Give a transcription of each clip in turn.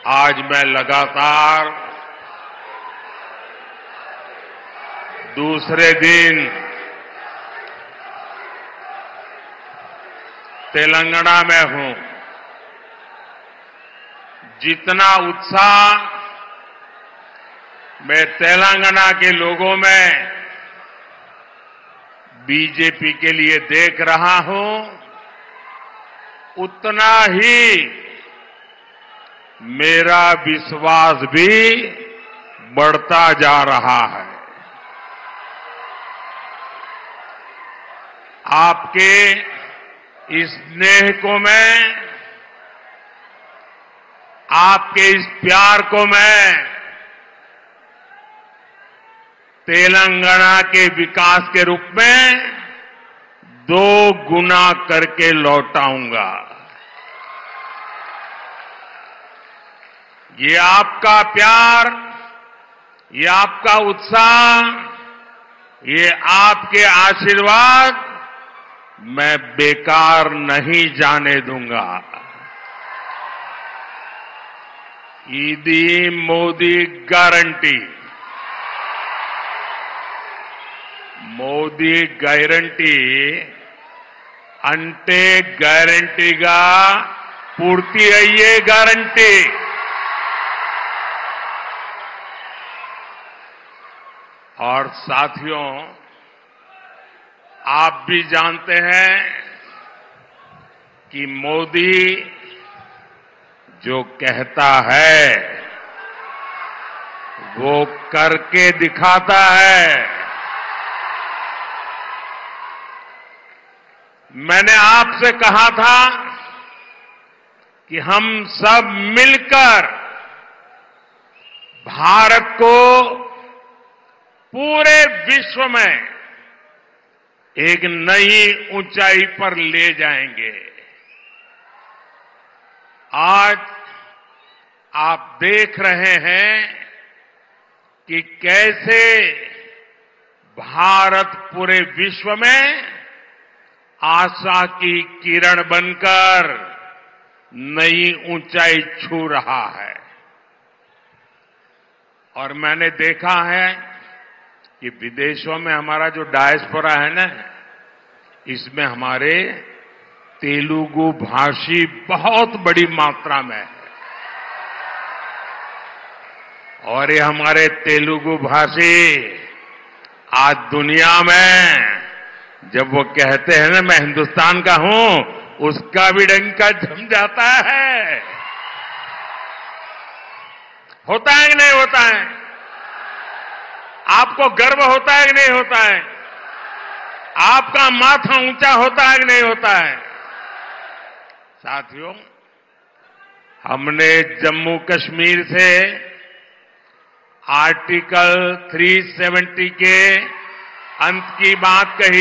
आज मैं लगातार दूसरे दिन तेलंगाना में हूं। जितना उत्साह मैं तेलंगाना के लोगों में बीजेपी के लिए देख रहा हूं, उतना ही मेरा विश्वास भी बढ़ता जा रहा है। आपके इस स्नेह को मैं, आपके इस प्यार को मैं तेलंगाना के विकास के रूप में 2 गुना करके लौटाऊंगा। ये आपका प्यार, ये आपका उत्साह, ये आपके आशीर्वाद मैं बेकार नहीं जाने दूंगा। ईदी मोदी गारंटी, మోదీ గ్యారంటీ అంటే గ్యారంటీగా పూర్తి అయ్యే గ్యారంటీ। और साथियों, आप भी जानते हैं कि मोदी जो कहता है वो करके दिखाता है। मैंने आपसे कहा था कि हम सब मिलकर भारत को पूरे विश्व में एक नई ऊंचाई पर ले जाएंगे। आज आप देख रहे हैं कि कैसे भारत पूरे विश्व में आशा की किरण बनकर नई ऊंचाई छू रहा है। और मैंने देखा है कि विदेशों में हमारा जो डायस्पोरा है ना, इसमें हमारे तेलुगु भाषी बहुत बड़ी मात्रा में है। और ये हमारे तेलुगु भाषी आज दुनिया में जब वो कहते हैं ना मैं हिंदुस्तान का हूं, उसका भी डंका जम जाता है। होता है कि नहीं होता है? आपको गर्व होता है कि नहीं होता है? आपका माथा ऊंचा होता है कि नहीं होता है? साथियों, हमने जम्मू कश्मीर से आर्टिकल 370 के अंत की बात कही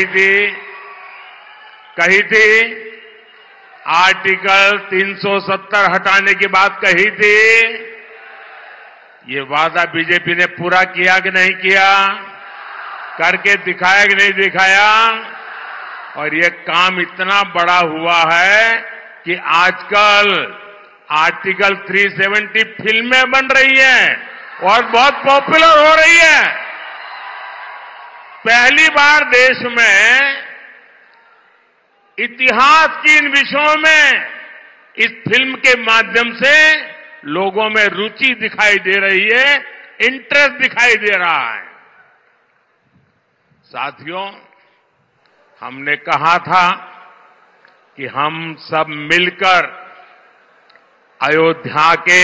थी, आर्टिकल 370 हटाने की बात कही थी। ये वादा बीजेपी ने पूरा किया कि नहीं किया? करके दिखाया कि नहीं दिखाया? और ये काम इतना बड़ा हुआ है कि आजकल आर्टिकल 370 फिल्में बन रही हैं और बहुत पॉपुलर हो रही है। पहली बार देश में इतिहास की इन विषयों में इस फिल्म के माध्यम से लोगों में रुचि दिखाई दे रही है, इंटरेस्ट दिखाई दे रहा है। साथियों, हमने कहा था कि हम सब मिलकर अयोध्या के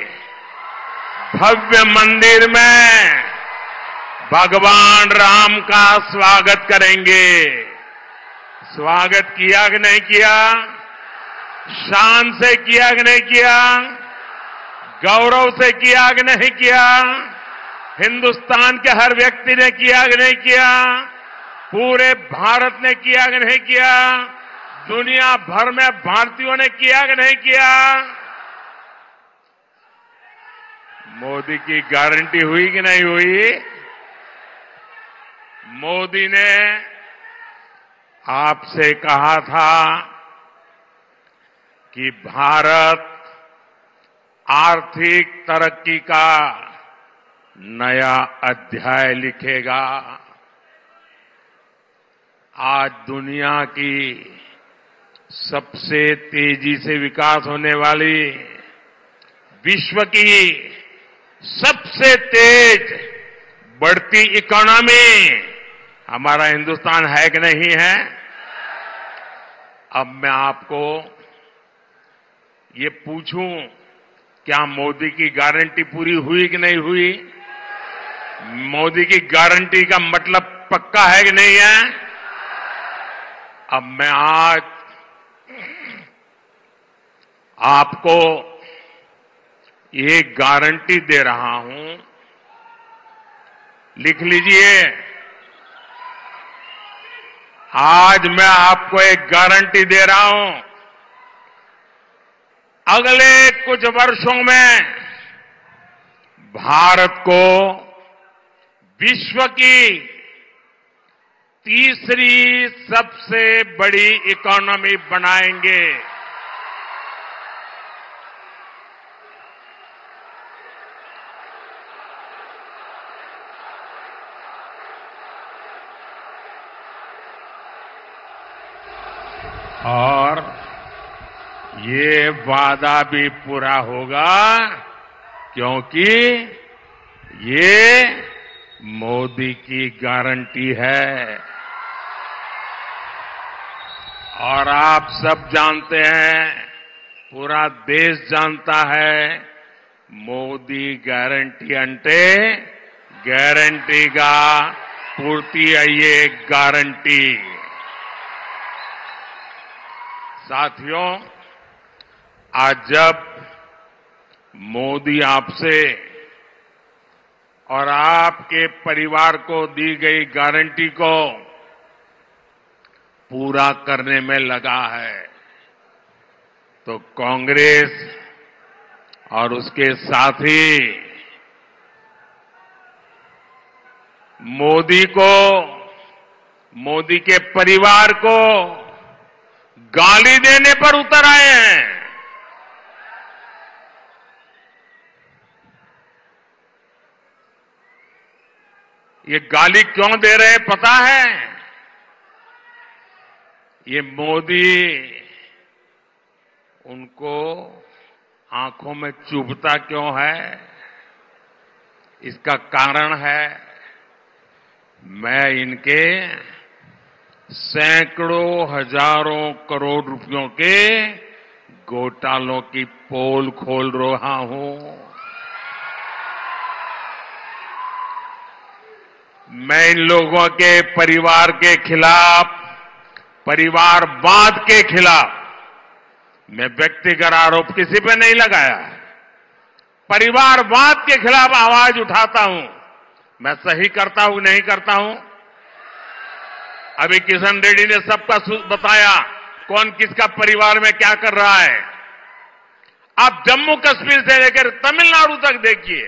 भव्य मंदिर में भगवान राम का स्वागत करेंगे। स्वागत किया कि नहीं किया? शान से किया कि नहीं किया? गौरव से किया कि नहीं किया? हिंदुस्तान के हर व्यक्ति ने किया कि नहीं किया? पूरे भारत ने किया कि नहीं किया? दुनिया भर में भारतीयों ने किया कि नहीं किया? मोदी की गारंटी हुई कि नहीं हुई? मोदी ने आपसे कहा था कि भारत आर्थिक तरक्की का नया अध्याय लिखेगा। आज दुनिया की सबसे तेजी से विकास होने वाली, विश्व की सबसे तेज बढ़ती इकोनॉमी हमारा हिंदुस्तान है कि नहीं है? अब मैं आपको ये पूछूं, क्या मोदी की गारंटी पूरी हुई कि नहीं हुई? मोदी की गारंटी का मतलब पक्का है कि नहीं है? अब मैं आज आपको ये गारंटी दे रहा हूं, लिख लीजिए। आज मैं आपको एक गारंटी दे रहा हूं, अगले कुछ वर्षों में भारत को विश्व की तीसरी सबसे बड़ी इकोनॉमी बनाएंगे। और ये वादा भी पूरा होगा क्योंकि ये मोदी की गारंटी है। और आप सब जानते हैं, पूरा देश जानता है, मोदी गारंटी अंटे गारंटी का पूर्ति है ये गारंटी। साथियों, आज जब मोदी आपसे और आपके परिवार को दी गई गारंटी को पूरा करने में लगा है, तो कांग्रेस और उसके साथी मोदी के परिवार को गाली देने पर उतर आए हैं। ये गाली क्यों दे रहे हैं पता है? ये मोदी उनको आंखों में चुभता क्यों है? इसका कारण है, मैं इनके सैकड़ों हजारों करोड़ रुपयों के घोटालों की पोल खोल रहा हूं। मैं इन लोगों के परिवार के खिलाफ, परिवारवाद के खिलाफ मैं व्यक्तिगत आरोप किसी पे नहीं लगाया। परिवारवाद के खिलाफ आवाज उठाता हूं। मैं सही करता हूं नहीं करता हूं? अभी किशन रेड्डी ने सबका बताया कौन किसका परिवार में क्या कर रहा है। आप जम्मू कश्मीर से लेकर तमिलनाडु तक देखिए,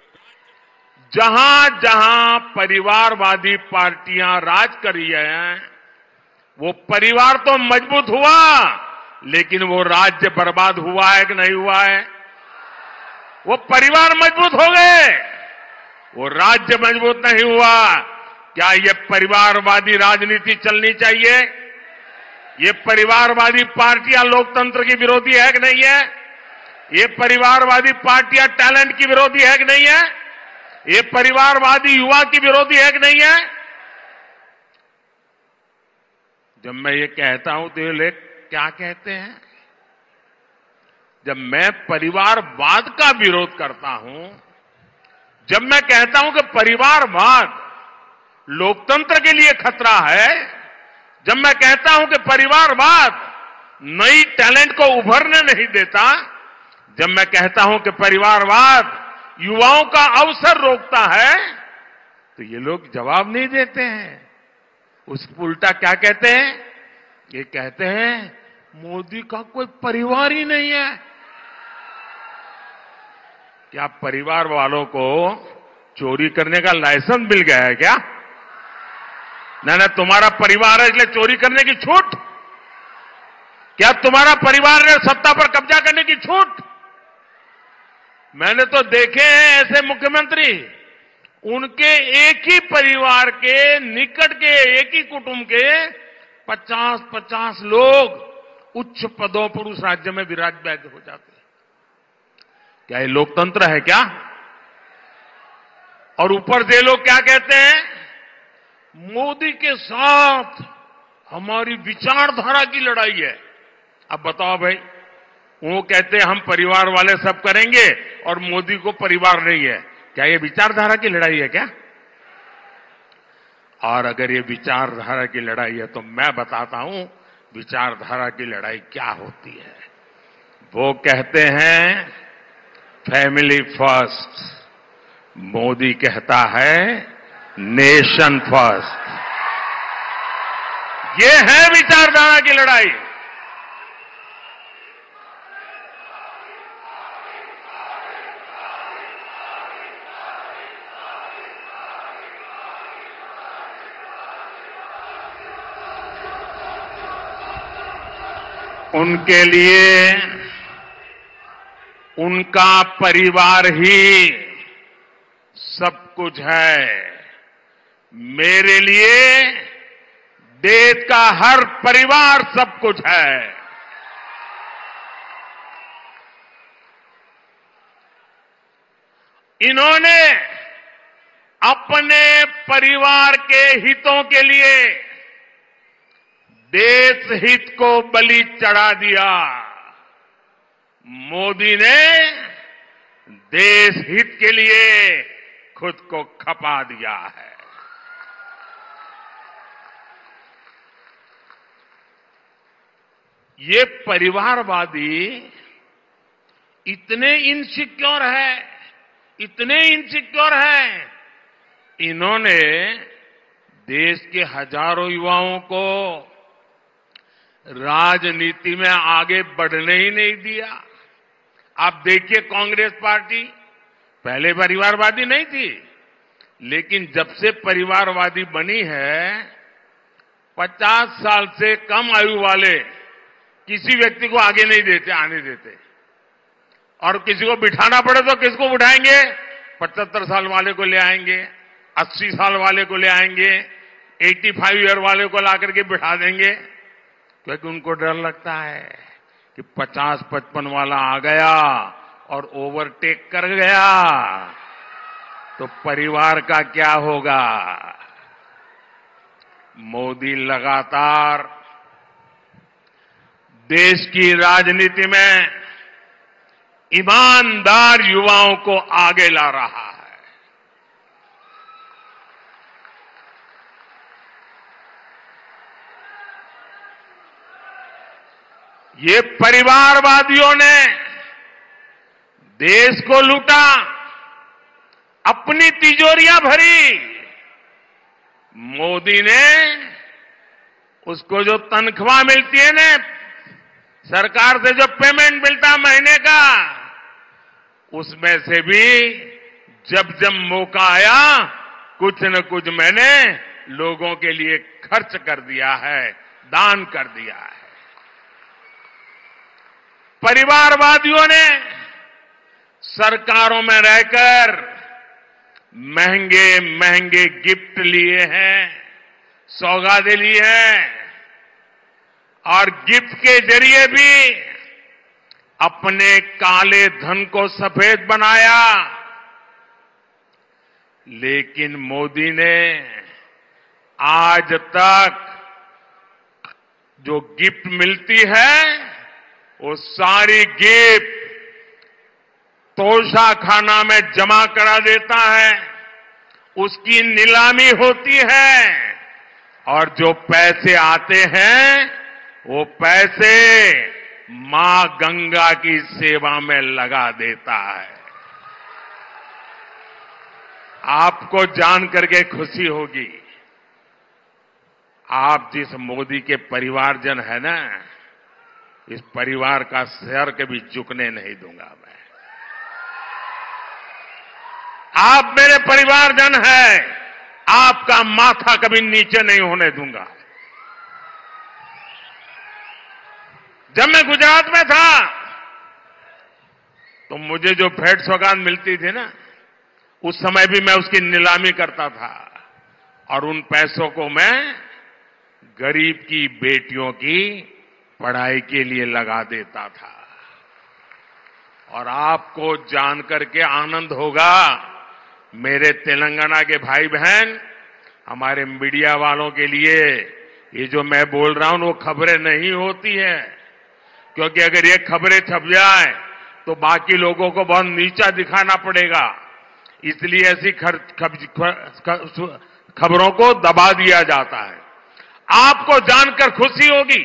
जहां जहां परिवारवादी पार्टियां राज कर रही हैं, वो परिवार तो मजबूत हुआ, लेकिन वो राज्य बर्बाद हुआ है कि नहीं हुआ है? वो परिवार मजबूत हो गए, वो राज्य मजबूत नहीं हुआ। क्या ये परिवारवादी राजनीति चलनी चाहिए? ये परिवारवादी पार्टियां लोकतंत्र की विरोधी है कि नहीं है? ये परिवारवादी पार्टियां टैलेंट की विरोधी है कि नहीं है? ये परिवारवादी युवा की विरोधी है कि नहीं है? जब मैं ये कहता हूं तो ये लोग क्या कहते हैं? जब मैं परिवारवाद का विरोध करता हूं, जब मैं कहता हूं कि परिवारवाद लोकतंत्र के लिए खतरा है, जब मैं कहता हूं कि परिवारवाद नई टैलेंट को उभरने नहीं देता, जब मैं कहता हूं कि परिवारवाद युवाओं का अवसर रोकता है, तो ये लोग जवाब नहीं देते हैं। उस उल्टा क्या कहते हैं? ये कहते हैं मोदी का कोई परिवार ही नहीं है। क्या परिवार वालों को चोरी करने का लाइसेंस मिल गया है क्या? ना तुम्हारा परिवार है इसलिए चोरी करने की छूट? क्या तुम्हारा परिवार ने सत्ता पर कब्जा करने की छूट? मैंने तो देखे हैं ऐसे मुख्यमंत्री, उनके एक ही परिवार के निकट के एक ही कुटुंब के 50-50 लोग उच्च पदों पर उस राज्य में विराजमान हो जाते हैं। क्या ये लोकतंत्र है क्या? और ऊपर से लोग क्या कहते हैं, मोदी के साथ हमारी विचारधारा की लड़ाई है। अब बताओ भाई, वो कहते हैं हम परिवार वाले सब करेंगे और मोदी को परिवार नहीं है। क्या ये विचारधारा की लड़ाई है क्या? और अगर ये विचारधारा की लड़ाई है तो मैं बताता हूं विचारधारा की लड़ाई क्या होती है। वो कहते हैं फैमिली फर्स्ट, मोदी कहता है नेशन फर्स्ट। ये है विचारधारा की लड़ाई। उनके लिए उनका परिवार ही सब कुछ है। मेरे लिए देश का हर परिवार सब कुछ है। इन्होंने अपने परिवार के हितों के लिए देश हित को बलि चढ़ा दिया। मोदी ने देश हित के लिए खुद को खपा दिया है। ये परिवारवादी इतने इनसिक्योर है, इन्होंने देश के हजारों युवाओं को राजनीति में आगे बढ़ने ही नहीं दिया। आप देखिए, कांग्रेस पार्टी पहले परिवारवादी नहीं थी, लेकिन जब से परिवारवादी बनी है 50 साल से कम आयु वाले किसी व्यक्ति को आगे नहीं देते, आने देते। और किसी को बिठाना पड़े तो किसको बिठाएंगे? 75 साल वाले को ले आएंगे, 80 साल वाले को ले आएंगे, 85 ईयर वाले को ला करके बिठा देंगे, क्योंकि उनको डर लगता है कि 50-55 वाला आ गया और ओवरटेक कर गया तो परिवार का क्या होगा। मोदी लगातार देश की राजनीति में ईमानदार युवाओं को आगे ला रहा है। ये परिवारवादियों ने देश को लूटा, अपनी तिजोरियां भरी। मोदी ने उसको जो तनख्वाह मिलती है ना, सरकार से जो पेमेंट मिलता महीने का, उसमें से भी जब जब मौका आया कुछ न कुछ मैंने लोगों के लिए खर्च कर दिया है, दान कर दिया है। परिवारवादियों ने सरकारों में रहकर महंगे महंगे गिफ्ट लिए हैं, सौगातें ली हैं, और गिफ्ट के जरिए भी अपने काले धन को सफेद बनाया। लेकिन मोदी ने आज तक जो गिफ्ट मिलती है वो सारी गिफ्ट तोशाखाना में जमा करा देता है, उसकी नीलामी होती है, और जो पैसे आते हैं वो पैसे मां गंगा की सेवा में लगा देता है। आपको जान करके खुशी होगी, आप जिस मोदी के परिवारजन है ना, इस परिवार का सर कभी झुकने नहीं दूंगा मैं। आप मेरे परिवारजन हैं, आपका माथा कभी नीचे नहीं होने दूंगा। जब मैं गुजरात में था तो मुझे जो भेंट सौगात मिलती थी ना, उस समय भी मैं उसकी नीलामी करता था और उन पैसों को मैं गरीब की बेटियों की पढ़ाई के लिए लगा देता था। और आपको जानकर के आनंद होगा, मेरे तेलंगाना के भाई बहन, हमारे मीडिया वालों के लिए ये जो मैं बोल रहा हूं वो खबरें नहीं होती है, क्योंकि अगर ये खबरें छप जाए तो बाकी लोगों को बहुत नीचा दिखाना पड़ेगा। इसलिए ऐसी खबरों को दबा दिया जाता है। आपको जानकर खुशी होगी,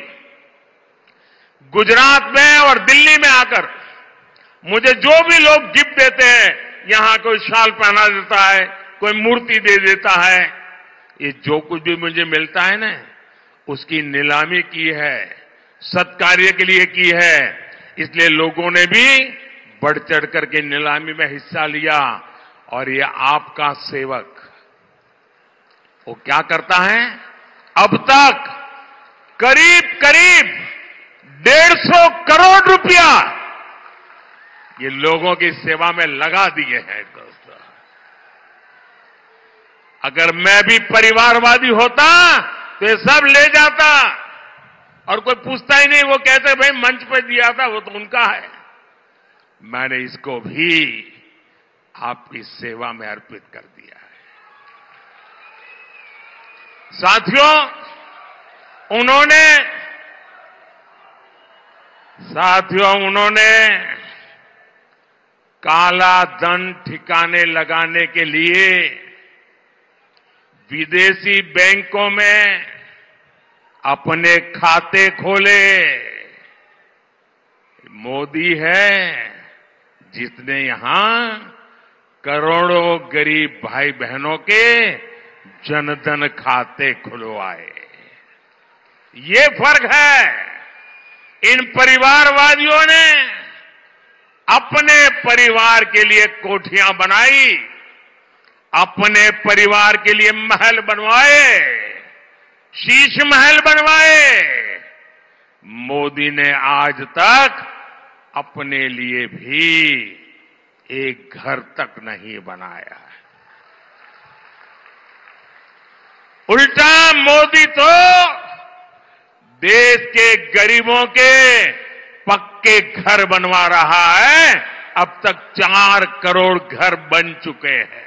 गुजरात में और दिल्ली में आकर मुझे जो भी लोग गिफ्ट देते हैं, यहां कोई शाल पहना देता है, कोई मूर्ति दे देता है, ये जो कुछ भी मुझे मिलता है ना, उसकी नीलामी की है, सत्कार्य के लिए की है। इसलिए लोगों ने भी बढ़ चढ़ करके नीलामी में हिस्सा लिया। और ये आपका सेवक वो क्या करता है, अब तक करीब करीब 150 करोड़ रुपया ये लोगों की सेवा में लगा दिए हैं। दोस्तों, अगर मैं भी परिवारवादी होता तो ये सब ले जाता और कोई पूछता ही नहीं। वो कहते भाई मंच पे दिया था, वो तो उनका है। मैंने इसको भी आपकी सेवा में अर्पित कर दिया है। साथियों, उन्होंने काला धन ठिकाने लगाने के लिए विदेशी बैंकों में अपने खाते खोले। मोदी है जिसने यहां करोड़ों गरीब भाई बहनों के जनधन खाते खुलवाए। ये फर्क है। इन परिवारवादियों ने अपने परिवार के लिए कोठियां बनाई, अपने परिवार के लिए महल बनवाए, शीश महल बनवाए। मोदी ने आज तक अपने लिए भी एक घर तक नहीं बनाया। उल्टा मोदी तो देश के गरीबों के पक्के घर बनवा रहा है। अब तक 4 करोड़ घर बन चुके हैं।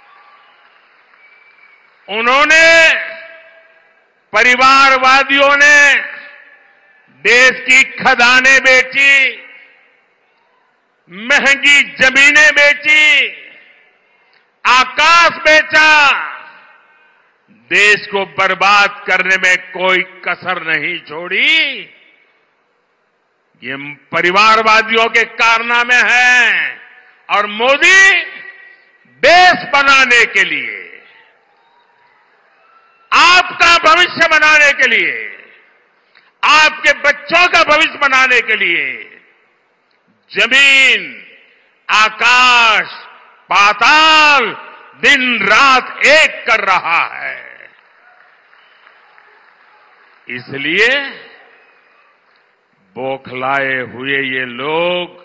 परिवारवादियों ने देश की खदानें बेची, महंगी जमीनें बेची, आकाश बेचा। देश को बर्बाद करने में कोई कसर नहीं छोड़ी। ये परिवारवादियों के कारनामे हैं। और मोदी देश बनाने के लिए, आपका भविष्य बनाने के लिए, आपके बच्चों का भविष्य बनाने के लिए जमीन, आकाश, पाताल दिन रात एक कर रहा है। इसलिए बौखलाए हुए ये लोग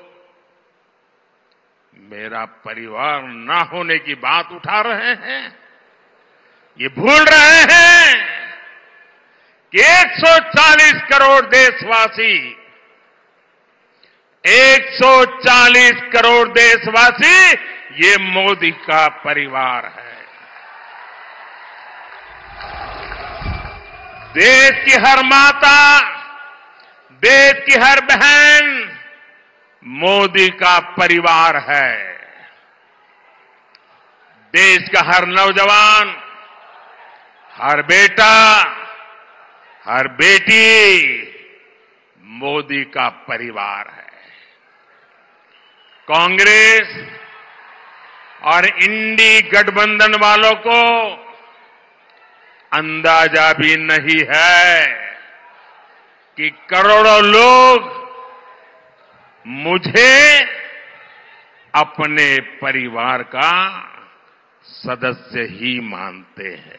मेरा परिवार ना होने की बात उठा रहे हैं। ये भूल रहे हैं कि 140 करोड़ देशवासी, 140 करोड़ देशवासी ये मोदी का परिवार है। देश की हर माता, देश की हर बहन मोदी का परिवार है। देश का हर नौजवान, हर बेटा, हर बेटी मोदी का परिवार है। कांग्रेस और इंडी गठबंधन वालों को अंदाजा भी नहीं है कि करोड़ों लोग मुझे अपने परिवार का सदस्य ही मानते हैं।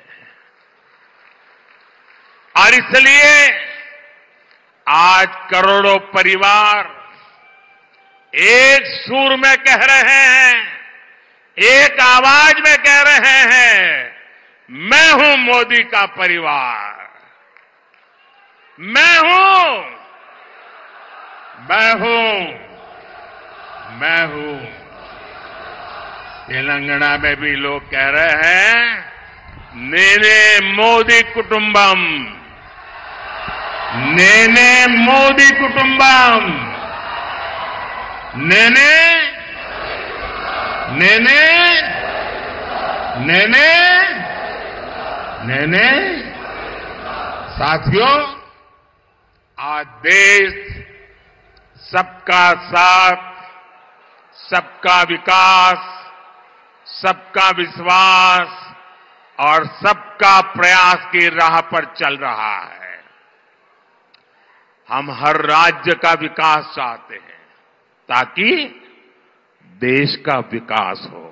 और इसलिए आज करोड़ों परिवार एक सुर में कह रहे हैं, एक आवाज में कह रहे हैं, मैं हूं मोदी का परिवार, मैं हूं, मैं हूं, मैं हूं। तेलंगाना में भी लोग कह रहे हैं, नेने मोदी कुटुंबम, नेने मोदी कुटुंबम, नेने नेने नेने नेने। साथियों, आज देश सबका साथ, सबका विकास, सबका विश्वास और सबका प्रयास की राह पर चल रहा है। हम हर राज्य का विकास चाहते हैं ताकि देश का विकास हो।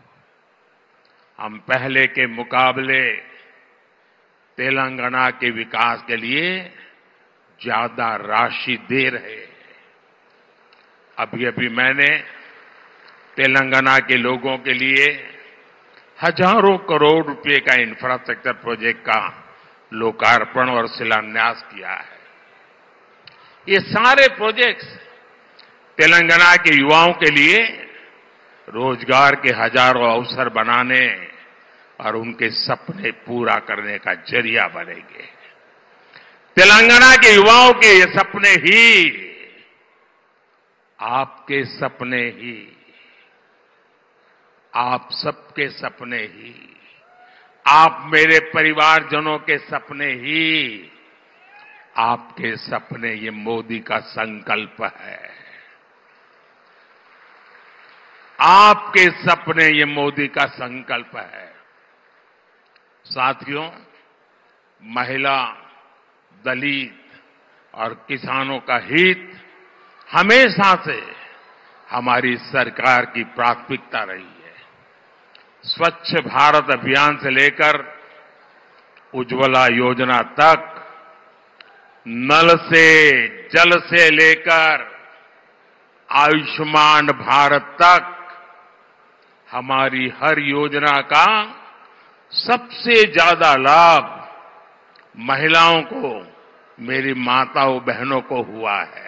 हम पहले के मुकाबले तेलंगाना के विकास के लिए ज्यादा राशि दे रहे हैं। अभी अभी मैंने तेलंगाना के लोगों के लिए हजारों करोड़ रुपए का इंफ्रास्ट्रक्चर प्रोजेक्ट का लोकार्पण और शिलान्यास किया है। ये सारे प्रोजेक्ट्स तेलंगाना के युवाओं के लिए रोजगार के हजारों अवसर बनाने और उनके सपने पूरा करने का जरिया बनेंगे। तेलंगाना के युवाओं के ये सपने ही आपके सपने ही, आप सबके सपने ही, आप मेरे परिवारजनों के सपने ही, आपके सपने, ये मोदी का संकल्प है। आपके सपने, ये मोदी का संकल्प है। साथियों, महिला, दलित और किसानों का हित हमेशा से हमारी सरकार की प्राथमिकता रही है। स्वच्छ भारत अभियान से लेकर उज्ज्वला योजना तक, नल से जल से लेकर आयुष्मान भारत तक, हमारी हर योजना का सबसे ज्यादा लाभ महिलाओं को, मेरी माताओं बहनों को हुआ है।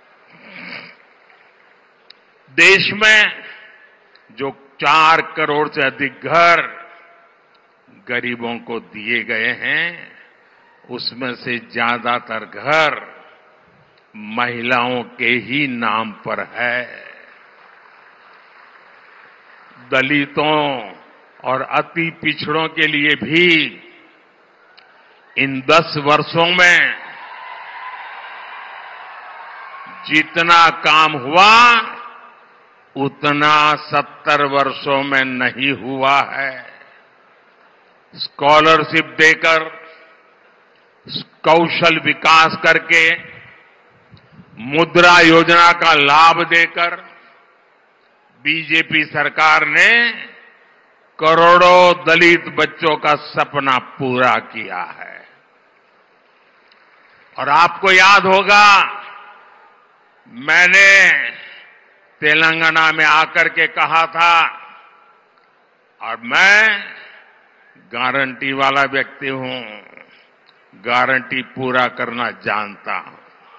देश में जो 4 करोड़ से अधिक घर गरीबों को दिए गए हैं, उसमें से ज्यादातर घर महिलाओं के ही नाम पर है। दलितों और अति पिछड़ों के लिए भी इन 10 वर्षों में जितना काम हुआ उतना 70 वर्षों में नहीं हुआ है। स्कॉलरशिप देकर, कौशल विकास करके, मुद्रा योजना का लाभ देकर बीजेपी सरकार ने करोड़ों दलित बच्चों का सपना पूरा किया है। और आपको याद होगा, मैंने तेलंगाना में आकर के कहा था, और मैं गारंटी वाला व्यक्ति हूं, गारंटी पूरा करना जानता हूं।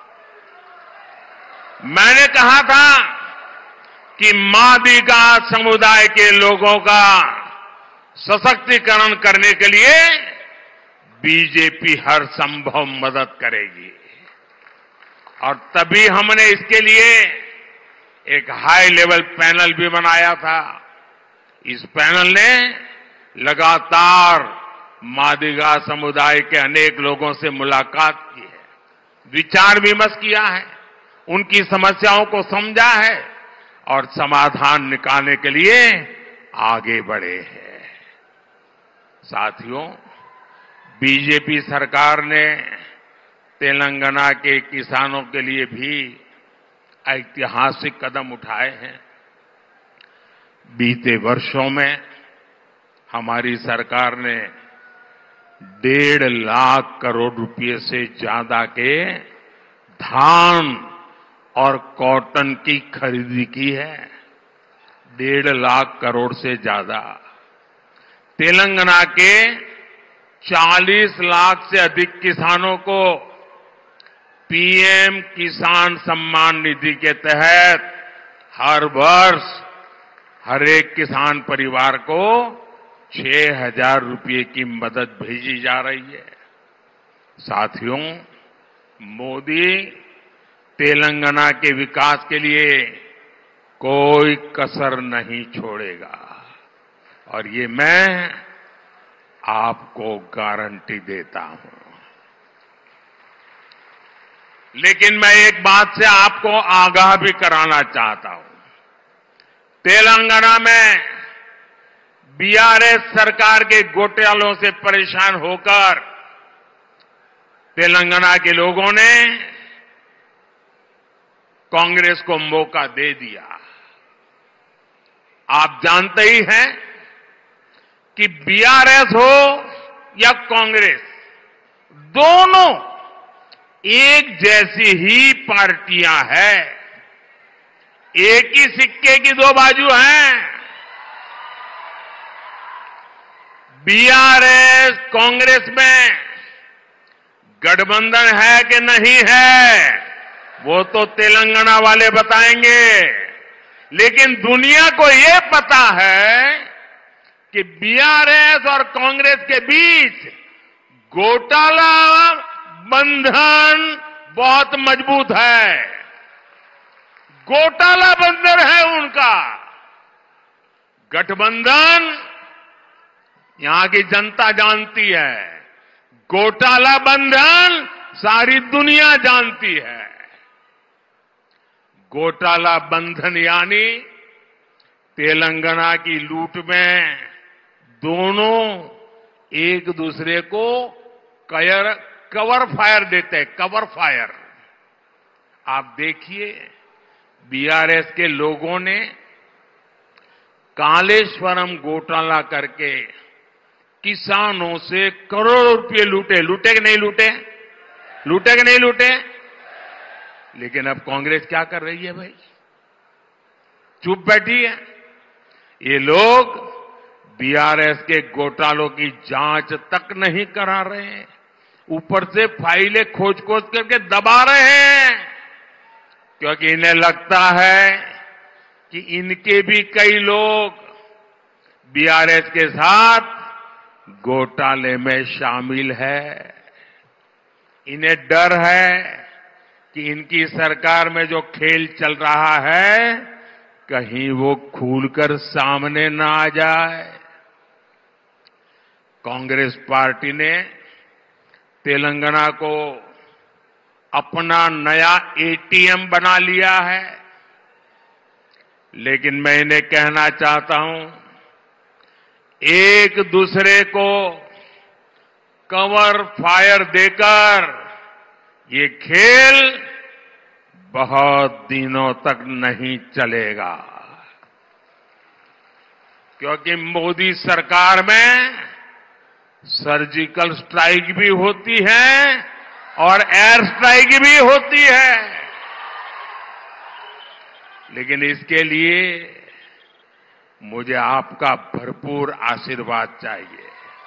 मैंने कहा था कि मादिगा समुदाय के लोगों का सशक्तिकरण करने के लिए बीजेपी हर संभव मदद करेगी। और तभी हमने इसके लिए एक हाई लेवल पैनल भी बनाया था। इस पैनल ने लगातार मादिगा समुदाय के अनेक लोगों से मुलाकात की है, विचार विमर्श किया है, उनकी समस्याओं को समझा है और समाधान निकालने के लिए आगे बढ़े हैं। साथियों, बीजेपी सरकार ने तेलंगाना के किसानों के लिए भी ऐतिहासिक कदम उठाए हैं। बीते वर्षों में हमारी सरकार ने 1.5 लाख करोड़ रुपए से ज्यादा के धान और कॉटन की खरीदी की है 1.5 लाख करोड़ से ज्यादा। तेलंगाना के 40 लाख से अधिक किसानों को पीएम किसान सम्मान निधि के तहत हर वर्ष हर एक किसान परिवार को 6,000 रुपये की मदद भेजी जा रही है। साथियों, मोदी तेलंगाना के विकास के लिए कोई कसर नहीं छोड़ेगा और ये मैं आपको गारंटी देता हूं। लेकिन मैं एक बात से आपको आगाह भी कराना चाहता हूं। तेलंगाना में बीआरएस सरकार के घोटालों से परेशान होकर तेलंगाना के लोगों ने कांग्रेस को मौका दे दिया। आप जानते ही हैं कि बीआरएस हो या कांग्रेस, दोनों एक जैसी ही पार्टियां हैं, एक ही सिक्के की दो बाजू हैं। बीआरएस कांग्रेस में गठबंधन है कि नहीं है वो तो तेलंगाना वाले बताएंगे, लेकिन दुनिया को ये पता है कि बीआरएस और कांग्रेस के बीच घोटाला बंधन बहुत मजबूत है। घोटाला बंधन है उनका। गठबंधन यहां की जनता जानती है, घोटाला बंधन सारी दुनिया जानती है। घोटाला बंधन यानी तेलंगाना की लूट में दोनों एक दूसरे को कवर फायर देते हैं, कवर फायर। आप देखिए, बीआरएस के लोगों ने कालेश्वरम घोटाला करके किसानों से करोड़ों रुपये लूटे। लूटे कि नहीं लूटे? लूटे कि नहीं लूटे? लेकिन अब कांग्रेस क्या कर रही है भाई? चुप बैठी है। ये लोग बीआरएस के घोटालों की जांच तक नहीं करा रहे हैं, ऊपर से फाइलें खोज खोज करके दबा रहे हैं, क्योंकि इन्हें लगता है कि इनके भी कई लोग बीआरएस के साथ घोटाले में शामिल है। इन्हें डर है कि इनकी सरकार में जो खेल चल रहा है कहीं वो खुलकर सामने ना आ जाए। कांग्रेस पार्टी ने तेलंगाना को अपना नया एटीएम बना लिया है, लेकिन मैं इन्हें कहना चाहता हूं, एक दूसरे को कवर फायर देकर ये खेल बहुत दिनों तक नहीं चलेगा, क्योंकि मोदी सरकार में सर्जिकल स्ट्राइक भी होती है और एयर स्ट्राइक भी होती है। लेकिन इसके लिए मुझे आपका भरपूर आशीर्वाद चाहिए।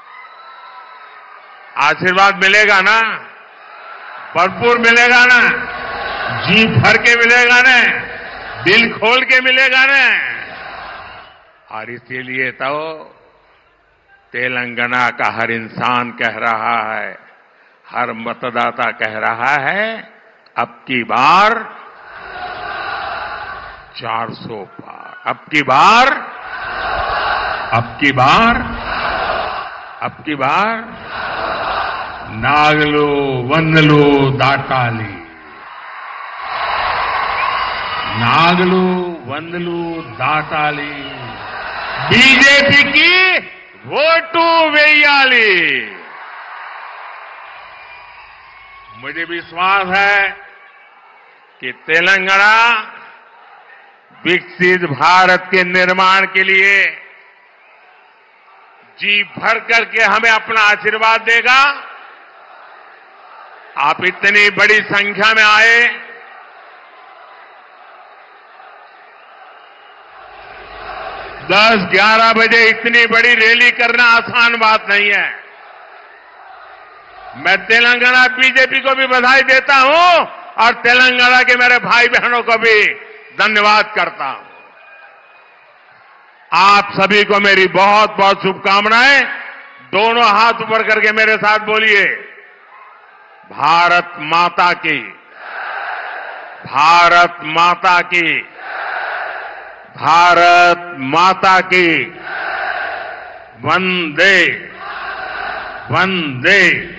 आशीर्वाद मिलेगा ना? भरपूर मिलेगा ना? जी भर के मिलेगा ना? दिल खोल के मिलेगा ना? और इसीलिए तो तेलंगाना का हर इंसान कह रहा है, हर मतदाता कह रहा है, अब की बार 400 पार, अब की बार, अब की बार, अब की बार नागलो वंदलो दाटाली, नागलो वंदलो दाटाली, बीजेपी की वोटू वेयाली। मुझे विश्वास है कि तेलंगाना विकसित भारत के निर्माण के लिए जी भर करके हमें अपना आशीर्वाद देगा। आप इतनी बड़ी संख्या में आए, 10-11 बजे इतनी बड़ी रैली करना आसान बात नहीं है। मैं तेलंगाना बीजेपी को भी बधाई देता हूं और तेलंगाना के मेरे भाई बहनों को भी धन्यवाद करता हूं। आप सभी को मेरी बहुत बहुत शुभकामनाएं। दोनों हाथ ऊपर करके मेरे साथ बोलिए, भारत माता की, भारत माता की, भारत माता की, वंदे वंदे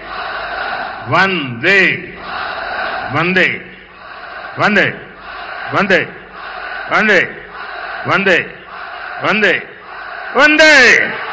वंदे वंदे वंदे वंदे वंदे वंदे वंदे वंदे।